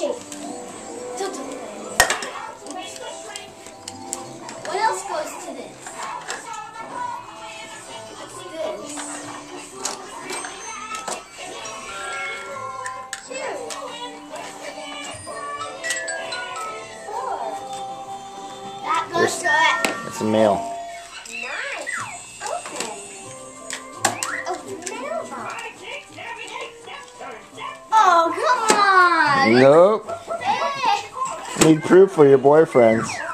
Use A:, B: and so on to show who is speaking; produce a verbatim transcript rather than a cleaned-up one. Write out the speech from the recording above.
A: shape. What else goes to this? What's this? Two. Four. That goes to it.
B: It's a male.
A: Nice. Okay. Oh, mailbox. Oh, come on.
B: Nope.
A: Hey.
B: Need proof for your boyfriends.